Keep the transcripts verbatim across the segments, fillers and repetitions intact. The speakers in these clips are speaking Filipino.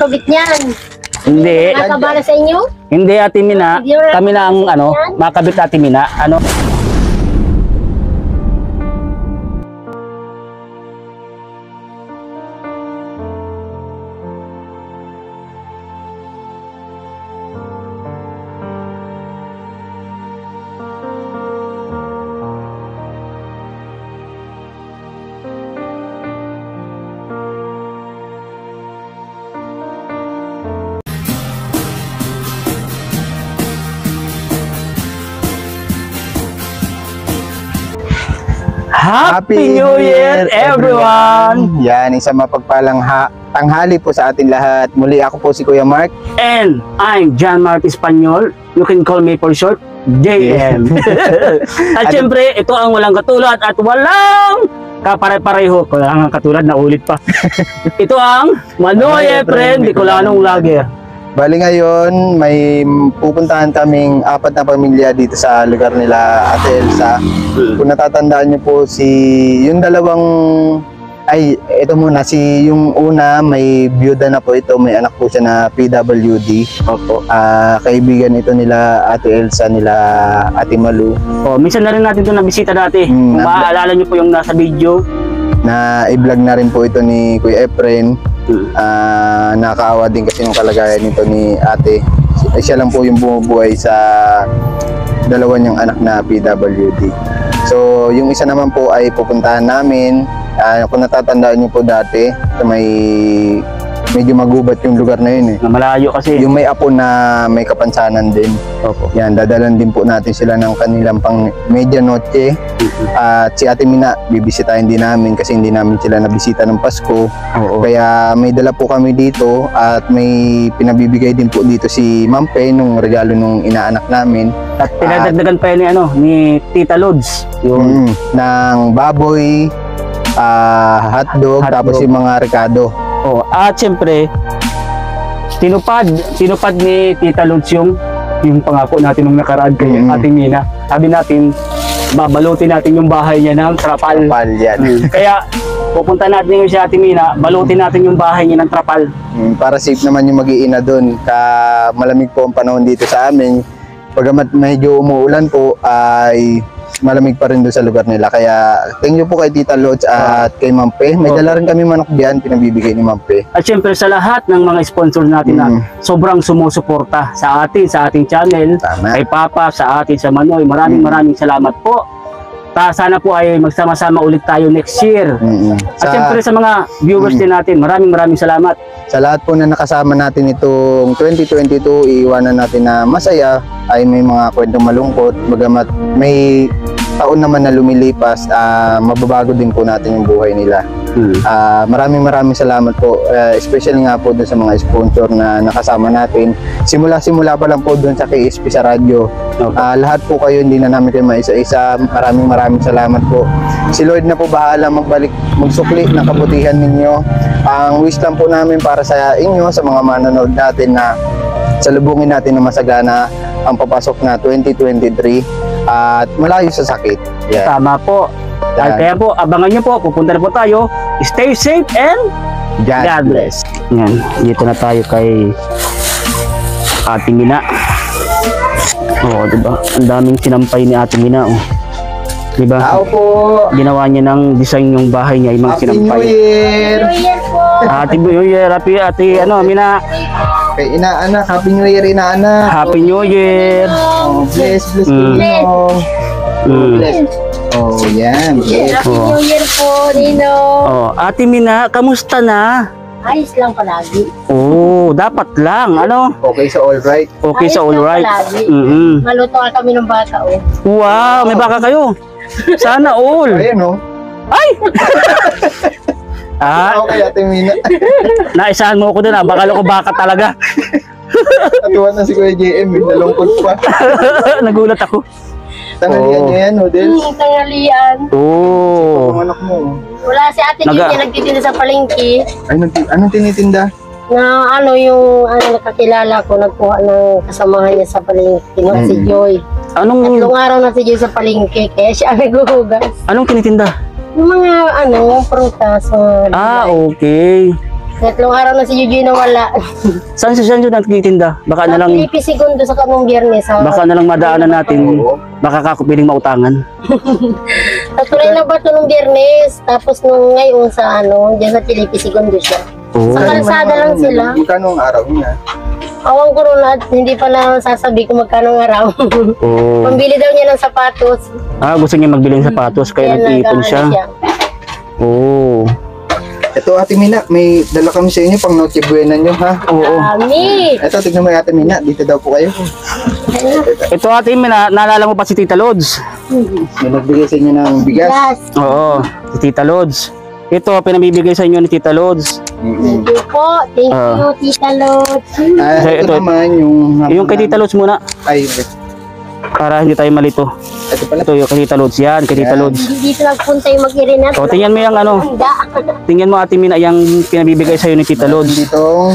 Tubig niyan. Hindi. Nakabala sa inyo? Hindi, Ate Mina. Kami na ang ano, makabit Ate Mina. Ano? Happy New Year, everyone! Yan, isang mapagpalang ha tanghali po sa atin lahat. Muli ako po si Kuya Mark. And I'm John Mark Espanyol. You can call me for short, J M. At syempre, ito ang walang katulad at walang kapare-pareho. Walang katulad na ulit pa. Ito ang Manoy Efren Bicolanong Lager. Bali ngayon, may pupuntahan kaming apat na pamilya dito sa lugar nila Ate Elsa. Kung natatandaan niyo po si yung dalawang ay ito muna si yung una may byuda na po ito, may anak po siya na P W D. Opo. Ah, kaibigan ito nila Ate Elsa, nila Ate Malu. Oh, minsan na rin natin 'to na bisita dati. Mm, Kung maaalala niyo po yung nasa video na i-vlog na rin po ito ni Kuya Efren. Uh, nakakaawa din kasi yung kalagayan nito ni ate. Siya lang po yung bumubuhay sa dalawa niyang anak na P W D. So yung isa naman po ay pupuntahan namin. Uh, kung natatandaan niyo po dati, may medyo magubat yung lugar na yun eh. Na malayo kasi. Yung may apo na may kapansanan din. Opo. Yan, dadalan din po natin sila ng kanilang pang medianoche. At uh, si Ate Mina, bibisitahin din namin kasi hindi namin sila nabisita ng Pasko. Oo. Kaya may dala po kami dito at may pinabibigay din po dito si Ma'am Pe nung regalo nung inaanak namin. At pinadagdagan pa ni ano ni Tita Lods yung mm, ng baboy, uh, hotdog, hot tapos yung mga rekado. Oh, at siyempre tinupad, tinupad ni Tita Lods yung yung pangako natin nung nakaraan kay mm. Ate Mina. Sabi natin, babalutin natin yung bahay niya ng trapal. Trapal yan. Mm. Kaya pupunta natin yung si Ate Mina, balutin natin yung bahay niya ng trapal. Mm, para safe naman yung mag-iina doon. Ka malamig po ang panahon dito sa amin. Pagamat medyo umuulan po ay malamig pa rin doon sa lugar nila. Kaya thank you po kay Tita Lods at kay Ma'am Pe. May dala rin kami manok diyan, pinabibigay ni Ma'am Pe. At syempre sa lahat ng mga sponsor natin mm. na sobrang sumusuporta sa atin, sa ating channel, Tama. Kay Papa, sa atin, sa Manoy. Maraming mm. maraming salamat po. Ta sana po ay magsama-sama ulit tayo next year. Mm-hmm. At sa, syempre sa mga viewers mm-hmm. din natin, maraming maraming salamat. Sa lahat po na nakasama natin itong twenty twenty-two, iiwanan natin na masaya, ay may mga kwentong malungkot, bagamat may taon naman na lumilipas, uh, mababago din po natin yung buhay nila. Hmm. Uh, maraming maraming salamat po, uh, especially nga po dun sa mga sponsor na nakasama natin. Simula-simula pa lang po dun sa K S P sa radyo. Okay. Uh, lahat po kayo, hindi na namin kayo maisa-isa. Maraming maraming salamat po. Si Lord na po bahala magbalik, magsukli ng kabutihan ninyo. Ang wish lang po namin para sa inyo, sa mga manonood natin, na salubungin natin na masagana ang papasok na twenty twenty-three at malayo sa sakit. Yeah. Tama po. At kaya po, abangan nyo po, pupunta na po tayo. Stay safe and God, God bless. Yan, dito na tayo kay Ate Mina. Oo, diba? Ang daming sinampay ni Ate Mina. Oh. Diba? Tao po. Ginawa niya ng design yung bahay niya, yung mga Happy sinampay. New Year! New Year po! Happy New Year, Happy, Ate, ano, Mina. Kay inaanak, Happy New Year, inaanak. Happy New Year. Oh, bless, bless, Mm. bless. Mm. Bless. Oh, yan. Bless. Happy New Year po, Nino! Oh, Ate Mina, kamusta na? Ayos lang palagi. Oh, dapat lang, ano? Okay sa all right. Okay Ayos sa all lang right. palagi. Mm-hmm. Maluto nga kami ng bata, oh. Wow, may baka kayo. Sana all. Ayan, oh. Ay! Ah, Okay, Ate Mina. naisahan mo ko doon, ah. Baka ko baka talaga. Natuwa na si Kuya J M, nalungkot pa. Nagulat ako. Tanghalian Oh. niya yan, Hodel. Hmm, tanghalian. Oh. Ang anak mo. Wala si Ate Naga- Gigi nagtitinda sa palengke. Ay, nag- anong tinitinda? Na ano yung ano nakakilala ko, nagkuha ng kasamahan niya sa palengke, no, si Mm. Joy. Anong Tatlong araw na si Joy sa palengke, kaya siya ang naghuhugas. anong tinitinda? Yung mga ano, prutas, mga Ah, okay. Tatlong araw na si Jujuy na wala. Saan siya siya nagtitinda? Baka na lang, Pilipi segundo sa kanong biyernes. Ha? baka na lang madaanan natin. Baka kakupiling mautangan. Natuloy na ba ito nung biyernes? Tapos nung ngayon sa ano, dyan sa Pilipi segundo siya. Oo. Sa kalsada lang sila. Magkano ang araw niya? Awang ko ron at hindi pa na sasabi kung magkano ang araw. Oo. Pambili daw niya ng sapatos. Ah, gusto niya magbili ng sapatos kaya nag-iipon siya. Oo. Ito Ate Mina, may dala kami sa inyo pang Noche Buena nyo ha. Oo. Dami! Ito, tignan mo yung Ate Mina, dito daw po kayo. Ito ate, mina, naalala mo pa si Tita Lods? May nagbigay sa inyo ng bigas. Yes! Oo, si Tita Lods. Ito, pinamibigay sa inyo ni Tita Lods. Mm-hmm. Thank you po. Thank Ah. you, Tita Lot. Ah, Ito, ito, ito. naman yung... Yung kay Tita Lods muna, Ay, para hindi tayo malito. ito pala. Ito yung kay Tita Lods, yan, kay Tita Yan. Lods. Hindi dito nagpunta yung mag-irinat. O, tingnan mo yung ano, Handa. tingnan mo ate Mina, yung pinabibigay sa iyo ni Tita Lods. Ditong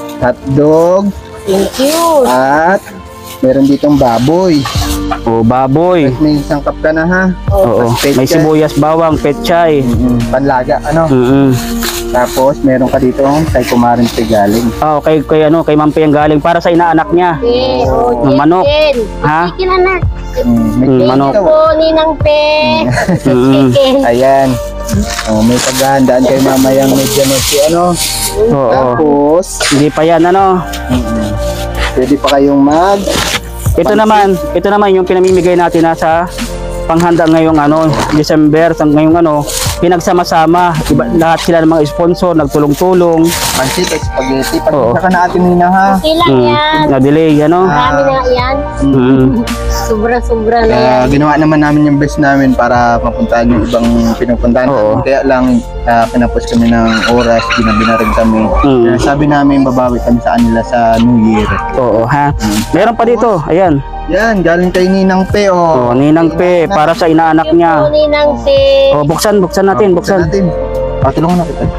hotdog Thank you. at meron ditong baboy. O, baboy. May sangkap ka na ha. Oo, Mas may petchay. sibuyas, bawang, petchay. Mm, panlaga, ano. Mm-mm. Tapos meron ka ditong kay Kumarin Pegaling. Oh, kay, kay ano, kay Ma'am Pe ang galing para sa inaanak niya. Okay, oh, Yung manok. chicken. Ha? Chicken anak. Mm, may Mm, cake manok. daw. Po, Ninang Pe. Mm. Chicken. Ayan. Oh, may paghahandaan kay mamayang medyo si ano. Oo. Tapos, Hindi pa yan, ano. mm, pwede pa kayong mag Ito naman, ito naman yung pinamimigay natin na sa panghanda ngayong ano, December, sa ngayong ano, pinagsama-sama, iba, lahat sila ng mga sponsor, nagtulong-tulong. pansit at spaghetti. Oo. Pagkita ka na atin Nina ha. Okay lang Mm, yan. na-delay, ano. Marami na yan. Mm. Sobra-sobra na yan. Kaya ginawa naman namin yung best namin para mapuntahan yung ibang pinupuntahan Oo. namin. Kaya lang uh, pinapos kami ng oras, ginabi na rin kami. Mm. Kaya sabi namin babawi kami sa kanila sa New Year. Oo, ha. Meron pa dito, ayan. Yan, galing kay Ninang Pe Oh, oh. Ninang Pe, para sa inaanak Thank you niya. po, Ninang Pe. Oh, buksan, buksan natin, buksan. natin. Oh, tulungan na kita.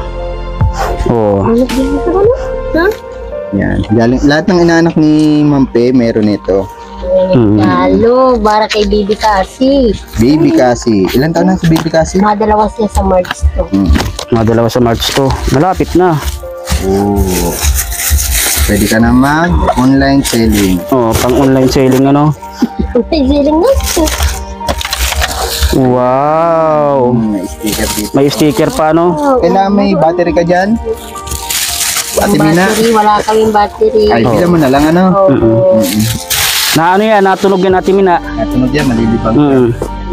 Oh. Ha? Yan, galing lahat ng inaanak ni Ma'am Pe meron ito. Mm. Lalo, para kay Bibi Kasi. Baby Kasi. Ilan taon na si Baby Kasi? Madalawa siya sa March to. Hmm. Mga dalawa sa March to. Malapit na. Oh. Pwede ka na mag-online selling. Oh, pang online selling ano. Ay, siling na. Wow. Hmm, may sticker dito. May sticker pa ano. Kailangan may battery ka dyan? Ate Mina? Battery, wala kaming battery. Ay, bilang mo na lang ano. Oo. Na ano yan, natunog yan natin Mina. Natunog yan, malilibang. Mm.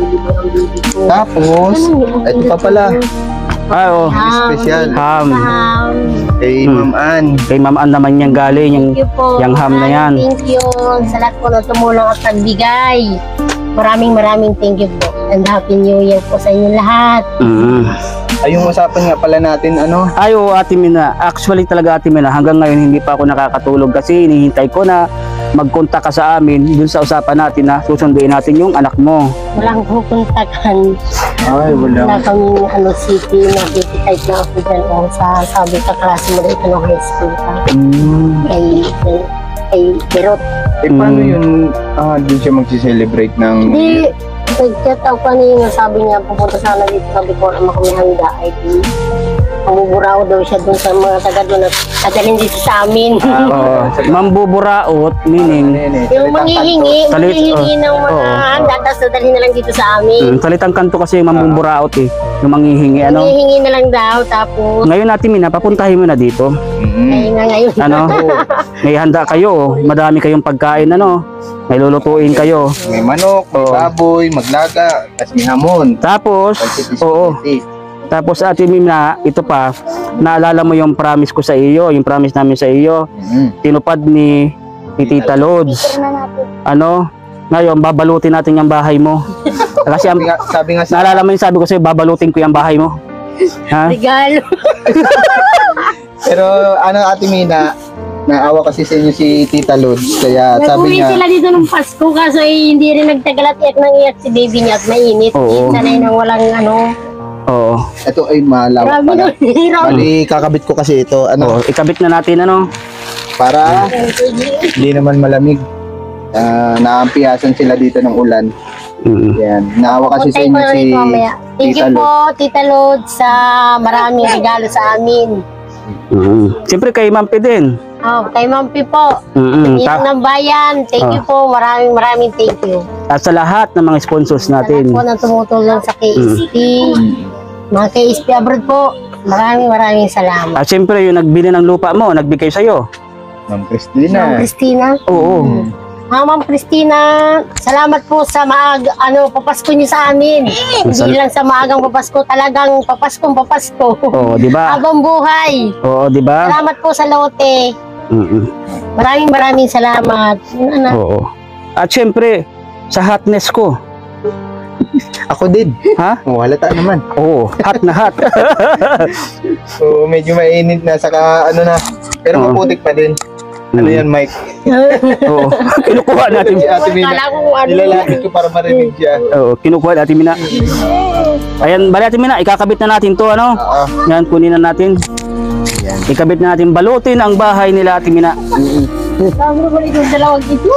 Tapos, ito pa pala. Ay, oh. Special. Ham. Um, Kay Hmm. Ma'am Ann. Kay Ma'am Ann naman yung galing. Yung, thank you po. yung ham na yan. Thank you sa lahat po na tumulong at nagbigay. Maraming maraming thank you po. And Happy New Year po sa inyo lahat. Mm. Ay, yung usapan nga pala natin, ano? Ay, oo, Ate Mina. Actually talaga Ate Mina, hanggang ngayon hindi pa ako nakakatulog kasi hinihintay ko na mag-contact ka sa amin dun sa usapan natin na susunduin natin yung anak mo. Walang pupuntakan. Ay, Wala wala. kaming ano, city na city type na ako dyan. O sa sabi sa klase mo dito ng high school ka. Hmm. Kay, kay, kay Berot. Eh, paano Mm. yun? Ah, dun siya mag-celebrate ng... Hindi, nag-chat ako kanina. Sabi niya, pupunta sana dito. Sabi ko, naman kami handa. Ay, di. Mamuburaw daw siya dun sa mga taga doon at dadalhin dito sa amin. Oo. Mambuburaot, meaning, Yung manghihingi, Talit- manghihingi ng mga oo. handa, tapos dadalhin na lang dito sa amin. mm, salitang kanto kasi yung mambuburaot eh. Yung manghihingi, ano. Manghihingi na lang daw, tapos, Ngayon Ate Mina, papuntahin mo na dito. Mm. ay nga ngayon. Ano? May handa kayo, oh. Madami kayong pagkain, ano. May lulutuin kayo. May manok, may Oo. baboy, maglaga, tapos may hamon. Tapos, Pansit oo. spaghetti. Tapos Ate Mina, ito pa, naalala mo yung promise ko sa iyo, yung promise namin sa iyo, Mm. tinupad ni, ni Tita Lods. Picture na natin. Ano? Ngayon, babalutin natin yung bahay mo. Kasi ang, Sabi nga, sabi nga sa... naalala mo yung sabi ko sa'yo, babalutin ko yung bahay mo. Ha? Regalo. Pero ano Ate Mina, naawa kasi sa inyo si Tita Lods, kaya sabi Nag-uwi niya, sila dito nung Pasko, kaso eh, hindi rin nagtagal at iyak nang iyak si baby niya at mainit. Oo. Sanay nang walang ano. Oo. ito ay malawak Grabe pala. nun. Hirap. Bali, kakabit ko kasi ito, ano, Oo. Ikabit na natin, ano? para hindi naman malamig. Ah, naampiyasan sila dito ng ulan. Mm. Yan, naawa kasi sa Puntay ko inyo na si rin mamaya. Thank Tita you Lod. po, Tita Lod, sa maraming regalo sa amin. Mm. Siyempre kay Ma'am P din. Oh, kay Ma'am Pi po. Mm-mm. Yan Ta- ng bayan. Thank you po. Maraming maraming thank you. at sa lahat ng mga sponsors Sa lahat natin. po na tumutulong sa K S P. Mga K S P abroad po. Maraming maraming salamat. At siyempre yung nagbili ng lupa mo, nagbigay sa'yo. Ma'am Ma'am Christina. Christina. Oo. Ah, Ma'am Christina, salamat po sa maag, ano, papasko niyo sa amin. Hindi lang sa maagang papasko, talagang papaskong papasko. Oo, di ba? Habang buhay. Oo, di ba? Salamat po sa lote. Mm-mm. Maraming maraming salamat. Ano, Oo. At siyempre, sa hotness ko. Ako din. Ha? Oh, halata naman. Oo, hot na hot. So, medyo mainit na, saka ano na. Pero Oo. maputik pa din. Ano yan, Mike? Oo. Kinukuha natin. Si Ate Mina. Kala ko kung ano. Nilalapit ko para marinig siya. Oo, kinukuha natin Mina. Ayan, bali Ate Mina, ikakabit na natin to, ano? Oo. Yan, kunin na natin. Ikabit na natin, balutin ang bahay nila Ate Mina. Sabi mo balik yung dalawang dito.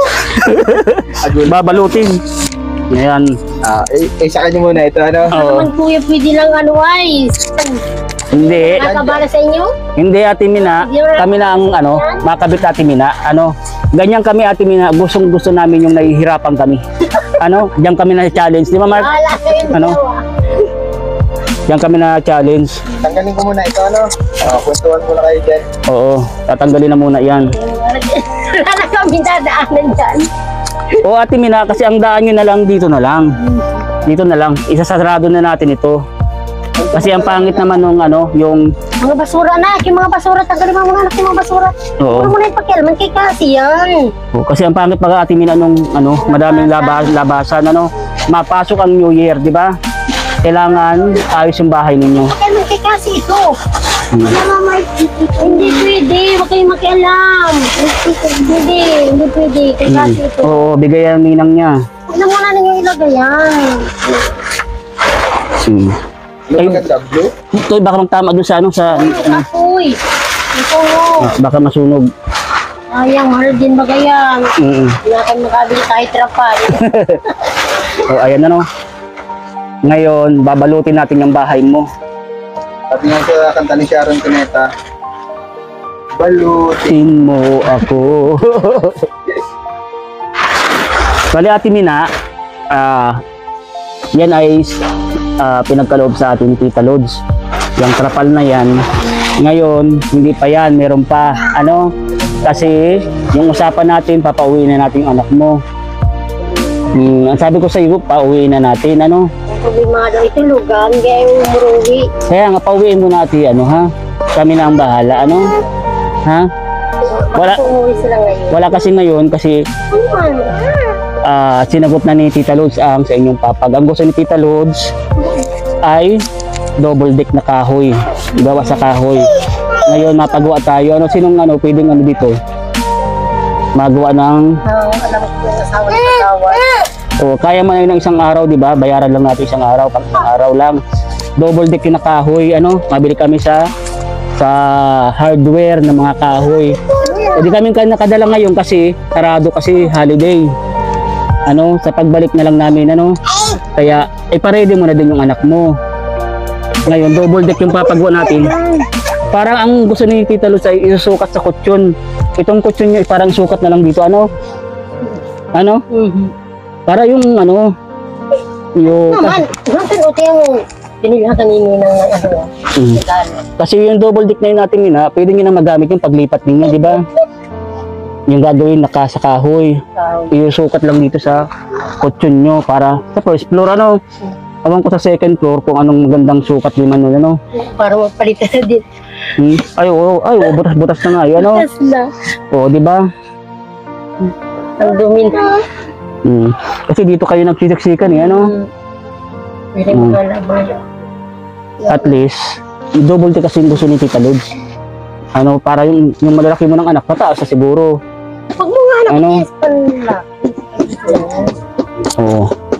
Babalutin. Ayan. Ah, eh, eh, sa kanya muna ito, ano? Oo. Naman kuya, pwede lang ano ay. Hindi. Nakabala sa inyo? Hindi Ate Mina, kami na ang ano, makabit Ate Mina, ano, ganyan kami Ate Mina, gustong gusto namin yung nahihirapan kami. Ano, diyan kami na challenge, di ba Mark? Wala kayo Ano? dalawa. Diyan kami na challenge. Tanggalin ko muna ito, ano? Ah, kwentuhan muna kayo dyan. Oo, tatanggalin na muna yan. Wala na kami dadaanan dyan. O Ate Mina, kasi ang daan nyo na lang dito na lang. Dito na lang, isasarado na natin ito. Kasi ang pangit naman nung ano, yung, Mga basura na, yung mga basura, tagalin mo mga anak yung mga basura. oo. Puro mo na yung pakialaman kay kasi yan. O, kasi ang pangit pag Ate Mina nung ano, madaming labas, labasan, ano, mapasok ang New Year, di ba? Kailangan ayos yung bahay ninyo. Pakialaman kay kasi ito. Hmm. Mama, may- hindi pwede, huwag kayong makialam. Hindi, hindi pwede, kay kasi ito. Oo, bigay ang ninang niya. Huwag na muna ninyo ilagay yan. Hmm. Yung maganda, blue? Ito, baka magtama doon sa ano, sa, ano, Uy, ito mo. baka masunog. Ayang, mahal din ba yan? Mm. Hindi na kayo makabili kahit trapal. O, ayan na no. Ngayon, babalutin natin yung bahay mo. At nga sa kanta ni Sharon Cuneta, balut. Tin mo ako. Bali Ate Mina, ah, yan ay ah, pinagkaloob sa atin ni Tita Lods. Yung trapal na yan, ngayon, hindi pa yan, meron pa. Ano? Kasi, yung usapan natin, papauwi na natin yung anak mo. Hmm, ang sabi ko sa iyo, pauwi na natin, ano? Problemado ito, lugang, kaya yung umuruwi. Kaya nga, pauwiin mo natin, ano ha? Kami na ang bahala, ano? Ha? Wala- Bakit umuwi sila ngayon? Wala kasi ngayon, kasi Ano? ah, sinagot na ni Tita Lods ang sa inyong papag. Ang gusto ni Tita Lods ay double deck na kahoy. Gawa sa kahoy. Ngayon, mapagawa tayo. Ano, sinong ano, pwedeng ano dito? Magawa ng, Ang alam ko yung asawa ng asawa. o kaya man yun ng isang araw, di ba? Bayaran lang natin isang araw, pang isang araw lang. Double deck na kahoy, ano, mabili kami sa sa hardware ng mga kahoy. Hindi kami nakadala ngayon kasi sarado kasi holiday. Ano, sa pagbalik na lang namin, ano. Kaya, iparedy mo na din yung anak mo. Ngayon, double deck yung papagawa natin. Parang ang gusto ni Tita Luz ay isusukat sa kutsyon. Itong kutsyon nyo, parang sukat na lang dito, ano? Ano? Mhm. Para yung, ano, yung, Naman, natin o tiyan mo, pinilihan kanino ng ano, Mm. regalo. kasi yung double deck na yun natin yun, ha, pwede nyo na magamit yung paglipat ninyo, di ba? Yung gagawin naka sa kahoy. Isusukat lang dito sa kutsyon nyo para sa first floor, ano? Awan ko sa second floor kung anong magandang sukat naman nun, ano? Para magpalitan na din. Hmm? Ay, oo, ay, oo, butas-butas na nga yun, ano? Tapos na, Oo, di ba? ang dumi na. Hmm. Kasi dito kayo nagsisiksikan, eh, ano? Mm. Pwede Mm. mo kalabay. At least, yung double deck kasi yung gusto ni Tita Lods. Ano, para yung, yung malalaki mo ng anak, pataas na siguro. Pag mo nga anak, Ano? yes, panla. Oo.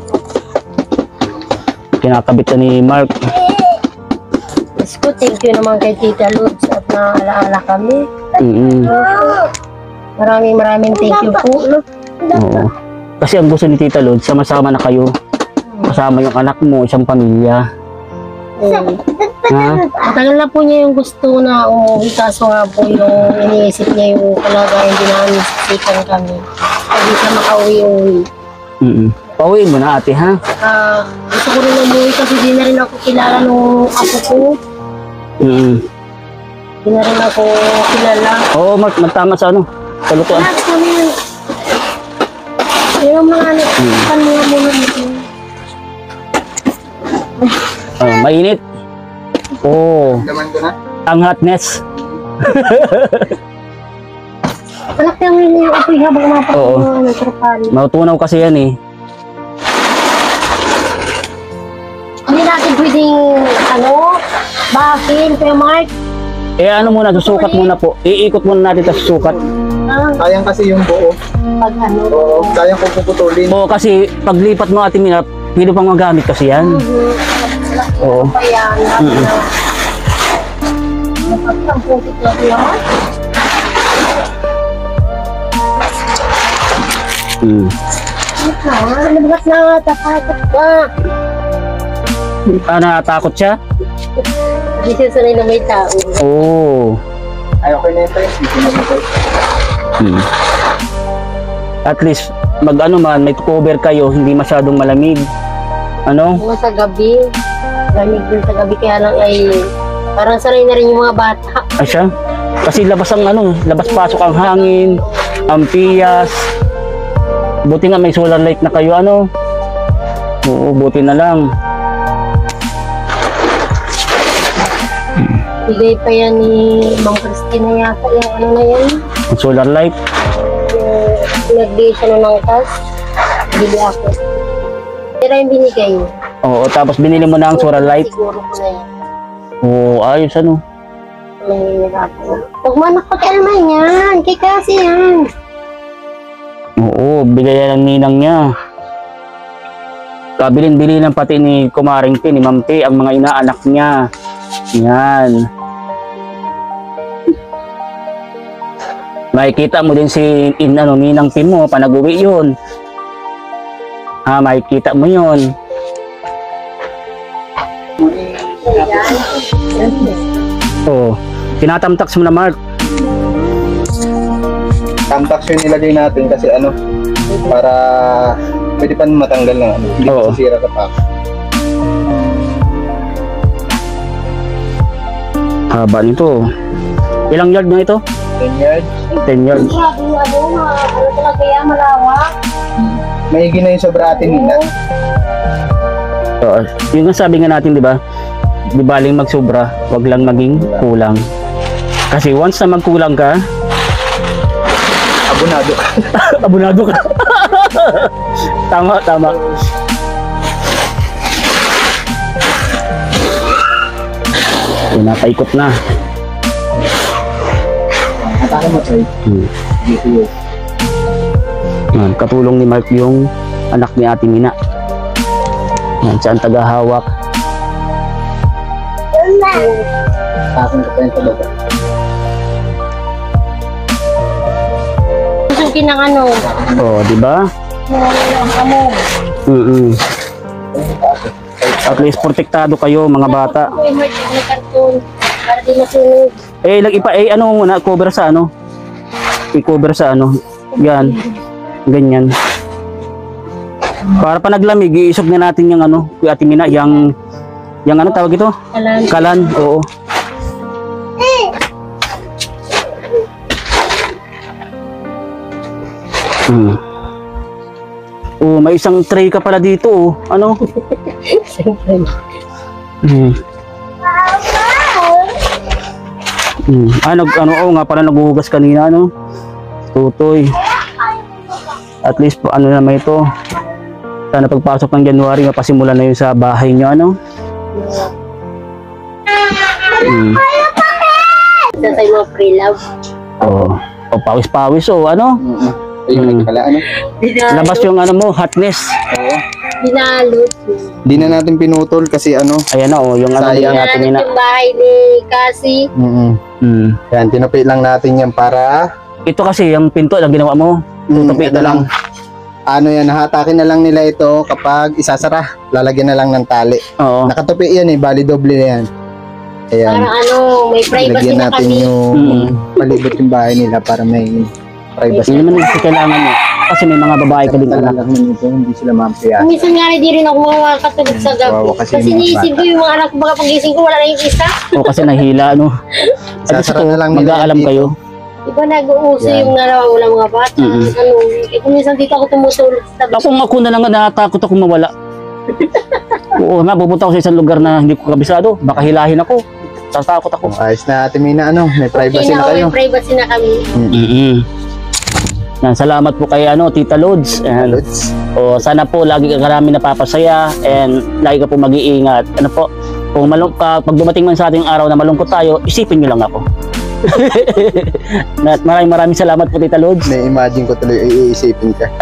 Kinakabit na ni Mark. Yes po, thank you naman kay Tita Lods at naalaala kami. Mm-mm. Maraming maraming thank you po. No? Oo. Kasi ang gusto ni Tita Lods, sama-sama na kayo. Kasama yung anak mo, isang pamilya. Mm. Ha? Matagal na po niya yung gusto na umuwi kaso nga po yung iniisip niya yung kalagayan din namin sisikan kami. Hindi siya makauwi-uwi. Mm-mm. Pauwiin mo na ate ha? Ah, gusto ko rin umuwi kasi di na rin ako kilala nung apo ko. Mm. Di na rin ako kilala. Oo, Mark, magtama sa ano? Sa lutuan. Lahat kami yun. Yung mga anak, kan mga muna natin. Oh, mainit. Oo. Laman ko na. Ang hotness. Anak lang rin yung apoy habang mapak Oo. yung ano, trapali. Matutunaw kasi yan eh. Hindi natin pwedeng, ano, bakin, Kuya Mark. Eh ano muna, susukat muna po. Iikot muna natin tapos susukat. Ah, Sayang kasi yung buo. pag ano. Oo, sayang kung puputulin. Oo, kasi paglipat mo ate Mina, pwede pang magamit kasi yan. Oo. Pa yan. Mm-mm. Ang putik na Kuya Mark. Mm. Ah, nabagat na, tatakot ka. Ah, natatakot siya? Hindi siya sanay na may tao. Oo. Ay, okay na ito. Hindi na ito. Hmm. At least, mag ano man, may cover kayo, hindi masyadong malamig. Ano? Mga sa gabi, lamig din sa gabi, kaya lang ay parang sanay na rin yung mga bata. Ay siya? Kasi labas ang ano, labas-pasok ang hangin, ang piyas. Buti nga may solar light na kayo, ano? Oo, buti na lang. Bigay pa yan ni Mang Christina yata, yung ano na yan. Ang solar light. Yung nagbigay siya na ng cash, bili ako. Pero yung binigay niya. Oo, tapos binili mo na ang solar light. Siguro ko na yan. Oo, ayos ano. May ako. Huwag mo anak pag-alman yan, kay kasi yan. Oo, bigay yan ng ninang niya. Kabilin-bili ng pati ni Kumaring P, ni Ma'am T, ang mga inaanak niya. Yan. Makikita mo din si in, ano, ninang P mo, panag-uwi yun. Ha, makikita mo yun. Oo. Tinatamtax mo na, Mark. Tamtax yung nilagay natin kasi ano, para pwede pa matanggal ng ano. Hindi Oo. masisira sa pack. Haba nito. Ilang yard na ito? ten yards. ten yards. Grabe yung ano, mga ano talaga yan, malawak. Maigi na yung sobra atin nila. Oo. Yung nga sabi nga natin, di ba? Di baling magsobra, wag lang maging kulang. Kasi once na magkulang ka, Abonado ka. abonado ka. Tama, tama. Yun, napaikot na. Atake mo, sir. Hmm. Dito yun. Yan, katulong ni Mark yung anak ni Ate Mina. Yan, siya ang tagahawak. Akin ka pa yung talaga. Susukin ng ano, Oh, di ba? ang amo. Mm-mm. At least protektado kayo mga bata. Kuya Mark, may karton. Para di masunog. Eh, lag ipa eh ano muna, cover sa ano? I-cover sa ano? Yan. Ganyan. Para pa naglamig, iisog na natin yung ano, Kuya Ate Mina, yung yung ano tawag ito? Kalan. Kalan, oo. Hmm. Oh, may isang tray ka pala dito, oh. Ano? Siyempre. Hmm. Hmm. Ah, nag, ano, oh, nga pala naghuhugas kanina, ano? Tutoy. At least, ano naman ito. Sana pagpasok ng January, mapasimulan na yun sa bahay nyo, ano? Hmm. Sa tayo mga pre-love. Oh. Oh, pawis-pawis, oh, ano? Mm-hmm. Ayun, Mm. nagkakala, ano? Labas yung ano mo, hotness. Oo. Dinalot. Di na natin pinutol kasi ano. Ayan na, oh, yung ano ni Sayang. Ate Dinalot Mina. yung bahay ni Cassie. Mm-hmm. Hmm. Yan, tinupi lang natin yan para Ito kasi, yung pinto, ang ginawa mo. Tutupi ito na lang. Ano yan, hahatakin na lang nila ito kapag isasara. Lalagyan na lang ng tali. Oo. Nakatupi yan eh, bali doble na yan. Ayan. Para ano, may privacy Lagyan na natin kami. yung Mm. palibot yung bahay nila para may privacy. Hindi naman yung kailangan mo. Kasi may mga babae ka din anak. Talagang nito, hindi sila mampiyasa. Minsan nga di rin ako makakatulog sa gabi. Kawawa kasi Kasi yung mga niisip ko bata. yung mga anak ko, baka pagising ko wala na yung isa. O kasi nahila, no? At Sasara gusto na lang nila mag-aalam dito. kayo. Diba nag-uuso Yan. yung nawawala mga bata. Mm-mm. Ano, eh, kung minsan dito ako tumutulog sa tabi. Ako ako na lang natatakot ako mawala. Oo nga, pupunta ako sa isang lugar na hindi ko kabisado. Baka hilahin ako. Tatakot ako. Ayos na Ate Mina, ano, may privacy Okay na na, kayo. may privacy na kami. Mm-mm. Yan, salamat po kay ano, Tita Lods. And, Lods. o, sana po lagi ka karami napapasaya and lagi ka po mag-iingat. Ano po, kung malung ka, pag dumating man sa ating araw na malungkot tayo, isipin nyo lang ako. At maraming maraming salamat po, Tita Lods. Na-imagine ko tuloy, iisipin ka.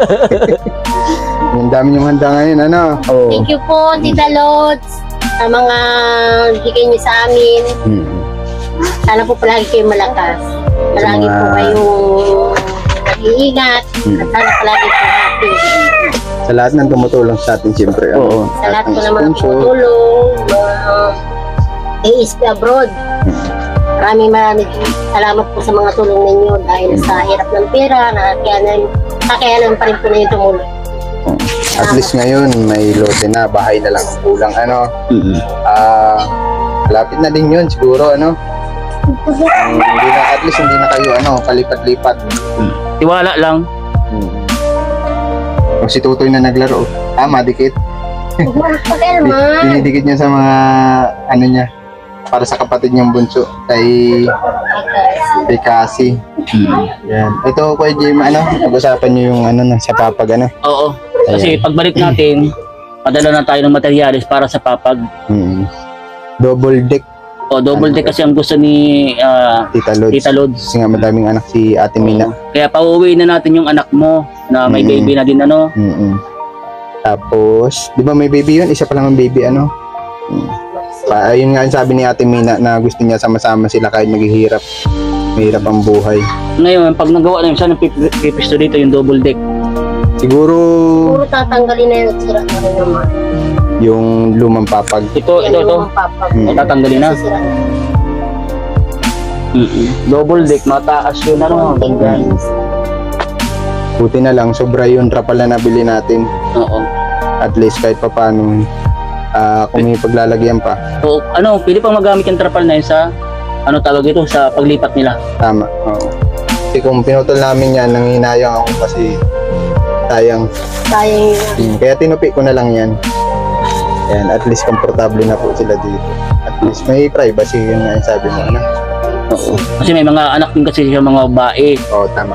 Yung dami yung handa ngayon, ano. Oh. Thank you po, Tita Lods, sa mga bigay niyo sa amin. Hmm. Sana po palagi kayo malakas. Palagi Sa po mga- kayong nag-iingat. Hmm. At sana palagi po happy. Sa lahat ng tumutulong sa atin, siyempre. Oo. Sa lahat po ng ng mga sponsor. tumutulong, mga A S P abroad. Maraming maraming salamat po sa mga tulong ninyo dahil sa hirap ng pera, nakakayanan, nakakayanan pa rin po na yung tumulong. At least ngayon, may lote na, bahay na lang ang kulang, ano. Mm-mm. Ah, lapit na din yun, siguro, ano. Um, hindi na, at least hindi na kayo, ano, palipat-lipat. Tiwala lang. Hmm. Kung si Tutoy na naglaro, tama, dikit. Pakialaman. Dinidikit niya sa mga, ano niya, para sa kapatid niyang bunso, kay, kay Cassie. Yan. Ito, Kuya Jim, ano, pag-usapan niyo yung, ano, na, sa papag, ano. Oo. Kasi pagbalik natin, padala na tayo ng materialis para sa papag. Hmm. Double deck, O double deck kasi ang gusto ni ah, Tita Lods. Tita Lods. Kasi nga madaming anak si Ate Mina. Kaya pauwi na natin yung anak mo na may Mm. baby na din ano. Mm-mm. Tapos, di ba may baby yun? Isa pa lang ang baby, ano? Mm. Pa, ayun nga ang sabi ni Ate Mina na gusto niya sama-sama sila kahit maghihirap. Mahirap ang buhay. Ngayon, pag nagawa na yun, saan ang pip- pipisto dito yung double deck? Siguro Puro tatanggalin na yun at sira na rin naman. yung lumang papag. Ito, ito, Yan ito. yung papag. Mm. Tatanggalin na. Sisira na. Mm-mm. Double deck, mataas yun ano. Ganyan. Buti na lang, sobra yung trapal na nabili natin. Oo. At least kahit pa paano, ah, kung may paglalagyan pa, So, ano, pwede pang magamit yung trapal na yun sa, ano tawag ito, sa paglipat nila. tama. Oo. Kasi kung pinutol namin yan, nanginayang ako kasi sayang. Sayang yun. Hmm, Kaya tinupi ko na lang yan. Yan, at least komportable na po sila dito. At least may privacy, yun nga yung sabi mo. Ano? Oo. Kasi may mga anak din kasi siya mga babae. Oo, tama.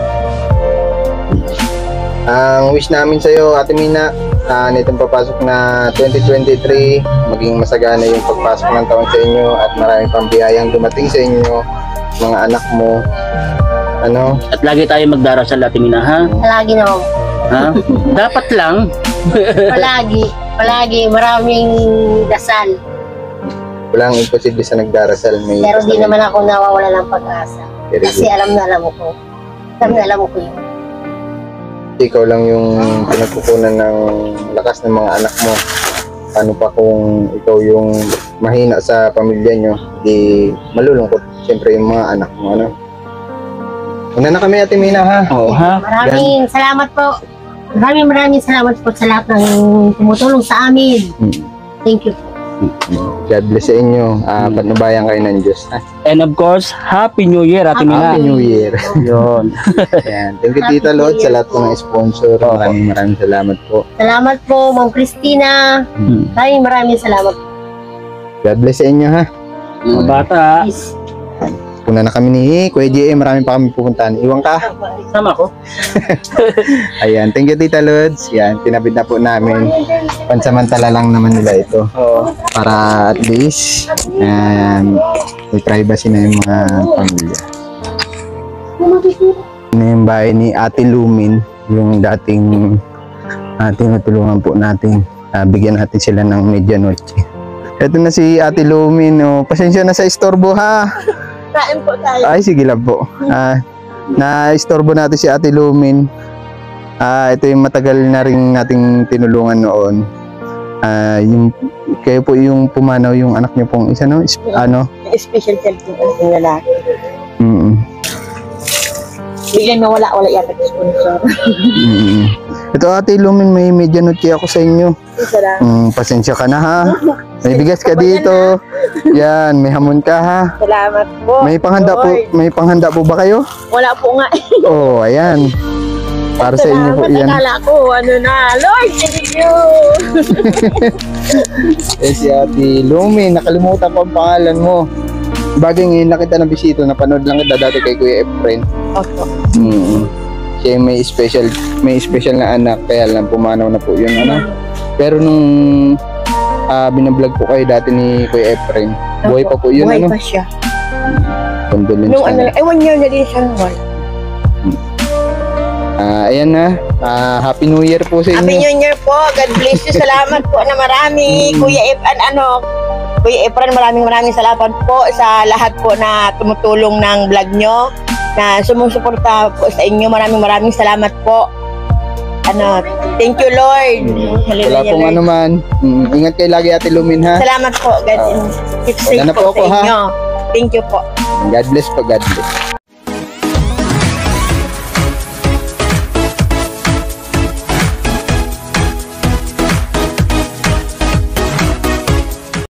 Ang wish namin sa'yo, Ate Mina, uh, nitong papasok na twenty twenty-three, maging masagana yung pagpasok ng taon sa inyo at maraming pambiyayang dumating sa inyo, mga anak mo. Ano? At lagi tayo magdarasal natin mina, ha? Palagi naman. Ha? Dapat lang. Palagi. Palagi. Maraming dasal. Walang imposible sa nagdarasal. May Pero di basta- naman ako nawawala ng pag-asa. Very Kasi good. alam na alam ko. Alam na alam ko yun. Ikaw lang yung pinagkukunan ng lakas ng mga anak mo. Paano pa kung ikaw yung mahina sa pamilya nyo, di malulungkot siyempre yung mga anak mo. Ano? Una na kami, Ate Mina, ha? Oo, ha? Maraming salamat po. Maraming maraming salamat po sa lahat ng tumutulong sa amin. Hmm. Thank you po. God bless sa inyo. Uh, patnubayan kayo ng Diyos. Ha? And of course, Happy New Year, Ate Mina. Happy New Year. Yun. Ayan. Thank you, Happy Tita New Lord, sa Year lahat po. ng sponsor. Maraming maraming salamat po. Salamat po, Ma'am Christina. Hmm. Maraming maraming salamat po. God bless sa inyo, ha? Mga bata, Please. Una na kami ni Kuya J A. Marami pa kami pupuntahan. Iwan ka. sama ko. Ayan. Thank you, Tita Lods. Yan. Pinabid na po namin. Pansamantala lang naman nila ito. Oo. Para at least um, may privacy na yung mga pamilya. Ano yung bahay ni Ate Lumin, yung dating ating natulungan po natin. Ah, bigyan natin sila ng medianoche. Ito na si Ate Lumin. Oh. Pasensya na sa istorbo, ha. Kain po tayo. Ay, sige lang po. Ah, na-istorbo natin si Ate Lumin. Ah, ito yung matagal na rin nating tinulungan noon. Ah, yung kayo po yung pumanaw yung anak niyo pong isa, no? Is, ano? Special child po anak ng lalaki. Mm. Biglang nawala, wala yata yung sponsor. Mm. Ito Ate Lumin, may media note ako sa inyo. Salamat. Mm, pasensya ka na ha. May bigas ka dito. Yan, may hamon ka ha. Salamat po. May panghanda po, Lord. may panghanda po ba kayo? Wala po nga. Oh, ayan. Para sa inyo po Salamat, yan. akala ko, ano na, Lord, thank you. Eh si Ate Lumin, nakalimutan ko ang pangalan mo. Bagay ngayon na kita na bisito, napanood lang kita dati kay Kuya Efren. Opo. Mm. Siya may special, may special na anak, kaya lang pumanaw na po yun, ano. Pero nung ah, binablog po kayo dati ni Kuya Efren, buhay pa po yun, Buhay ano. pa siya. Condolence Nung na. ano, eh, one year na din siya nung wala. Ah, ayan na. Ah, Happy New Year po sa Happy inyo. New Year po. God bless you. Salamat po na marami. Kuya Efren, ano, Kuya Efren, maraming maraming salamat po sa lahat po na tumutulong ng vlog nyo, na sumusuporta po sa inyo. Maraming maraming salamat po. Ano, thank you Lord. Wala Hallelujah, pong Lord. ano man. Mm, ingat kayo lagi Ate Lumin ha. Salamat po. God, keep safe Wala na po po ako, sa ha? inyo. Thank you po. God bless po, God bless.